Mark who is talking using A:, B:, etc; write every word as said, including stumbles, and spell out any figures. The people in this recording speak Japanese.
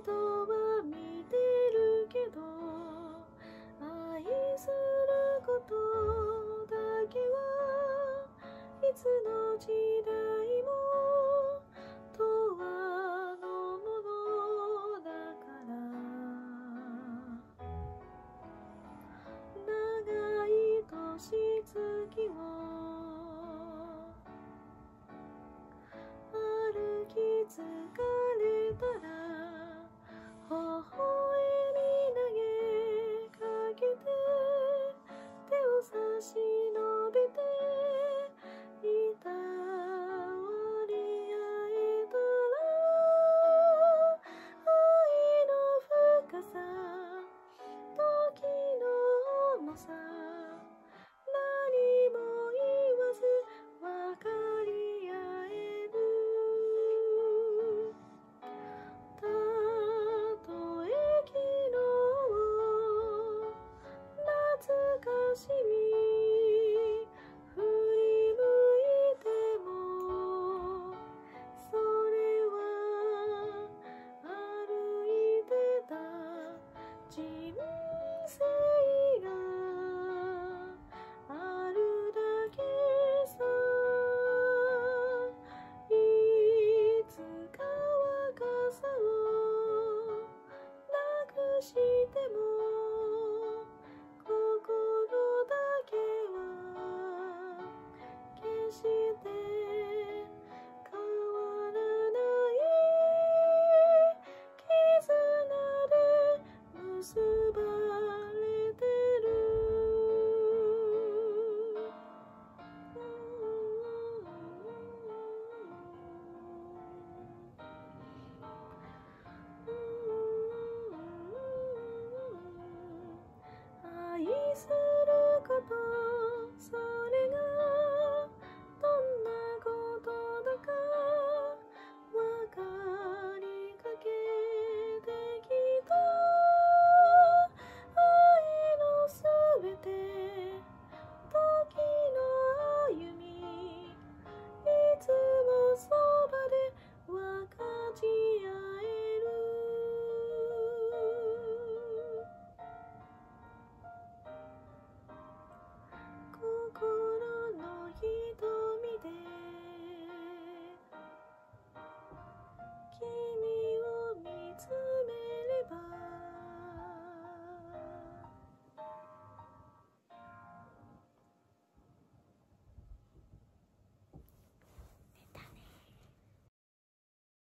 A: 人は見てるけど、愛することだけはいつの時代も永遠のものだから。長い年月を歩き疲れたら微笑み投げかけて、手を差し伸べていたわり合えたら、愛の深さ、時の重さ、何も言わず分かり合える。たとえ昨日懐かしみ振り向いても、それは歩いてた人生があるだけさ。いつか若さをなくしても